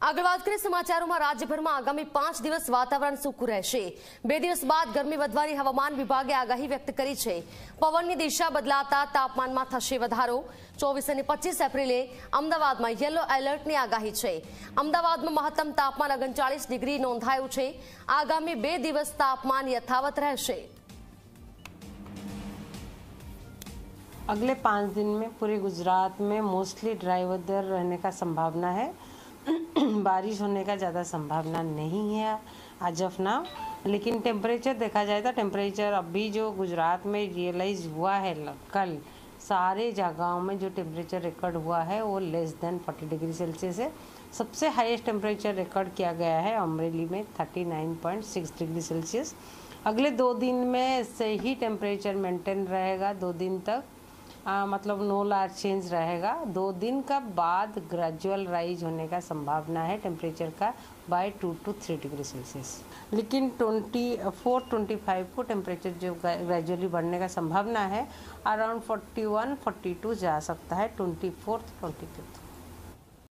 આગળ વાત કરીએ સમાચારોમાં રાજ્યભરમાં આગામી 5 દિવસ વાતાવરણ સૂકું રહેશે। 2 દિવસ બાદ ગરમી વધવાની હવામાન વિભાગે આગાહી વ્યક્ત કરી છે। પવનની દિશા બદલાતા તાપમાનમાં થશે વધારો। 24 અને 25 એપ્રિલે અમદાવાદમાં યલો એલર્ટની આગાહી છે। અમદાવાદમાં મહત્તમ તાપમાન 39 ડિગ્રી નોંધાયું છે। આગામી 2 દિવસ તાપમાન યથાવત રહેશે। अगले 5 दिन में पूरे गुजरात में मोस्टली ड्राई वेदर रहने का संभावना है। बारिश होने का ज़्यादा संभावना नहीं है आज ऑफ नाउ, लेकिन टेम्परेचर देखा जाए तो टेम्परेचर अभी जो गुजरात में रियलाइज हुआ है कल सारे जगहों में जो टेम्परेचर रिकॉर्ड हुआ है वो लेस देन 40 डिग्री सेल्सियस है। सबसे हाईएस्ट टेम्परेचर रिकॉर्ड किया गया है अमरेली में 39.6 डिग्री सेल्सियस। अगले 2 दिन में ऐसे ही टेम्परेचर मेंटेन रहेगा 2 दिन तक, मतलब नो लार्ज चेंज रहेगा। 2 दिन का बाद ग्रेजुअल राइज होने का संभावना है टेम्परेचर का बाय 2 to 3 डिग्री सेल्सियस। लेकिन 24-25 को टेम्परेचर जो ग्रेजुअली बढ़ने का संभावना है, अराउंड 41-42 जा सकता है 24th 25th।